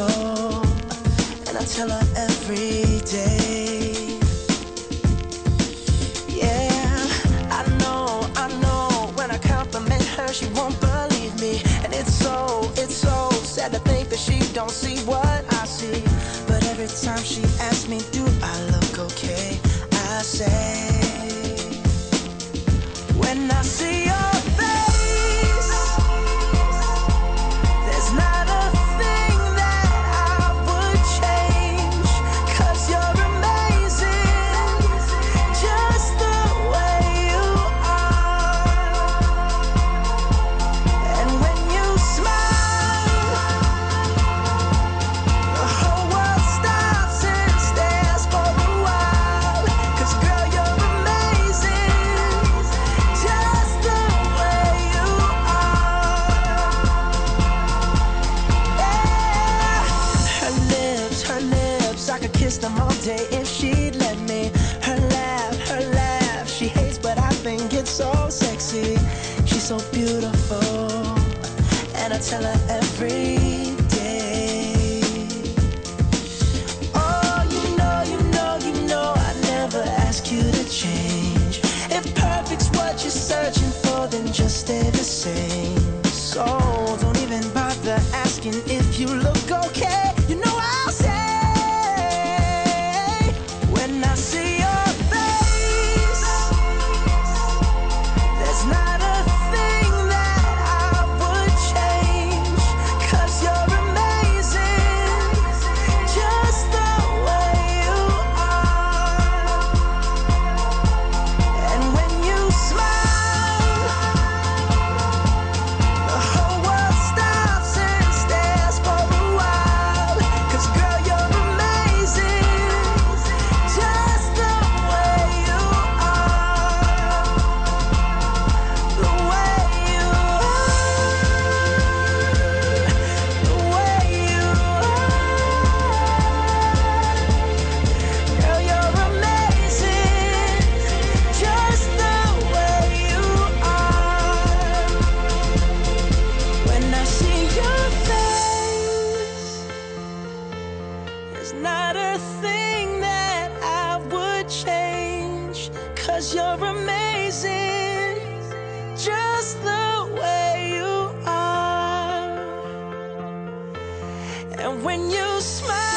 beautiful, and I tell her every day. Yeah, I know, when I compliment her, she won't believe me. And it's so sad to think that she don't see what I see. But every time she asks me, do I look okay, I say, when I see your face, there's not a thing that I would change, 'cause you're amazing, just the way you are. And when you smile, the whole world stops and stares for a while, 'cause girl, you're amazing, just the way you are. Yeah. Her lips, I could kiss them all day if she'd let me. Her laugh, she hates, but I think it's so sexy. She's so beautiful, and I tell her every day. Oh, you know, I never ask you to change. If perfect's what you're searching for, then just stay the same. So don't even bother asking if you look okay. You know I'll say, when I see your face, there's not a thing that I would change, 'cause you're amazing, just the way you are. And when you smile, the whole world stops and stares for a while, 'cause girl, you're amazing, just the way you are. The way you are, the way you are. Girl, you're amazing, just the way you are. When I see your face, there's not a thing that I would change, 'cause you're amazing, just the way you are. And when you smile,